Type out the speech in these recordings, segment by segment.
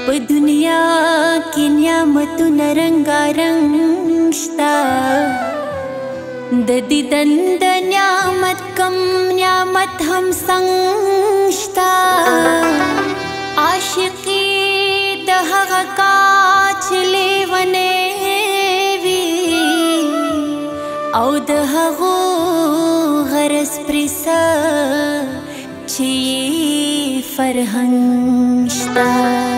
په دنیا کې نعمتونه رنګارنګ شته د دې دند نعمت کم نعمت هم څنګه شته عاشقي د هغه کا چې لیونی وي او د هغو غرض پرې څه چې فرهنګ شته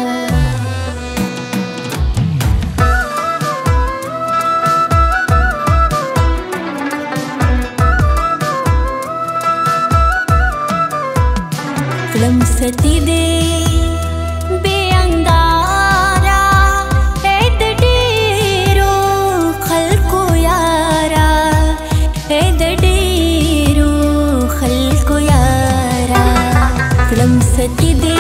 کلم ستی دې بې انګارا اې د ډېرو خلکو یارا اې د ډېرو خلکو یارا کلم ستی دې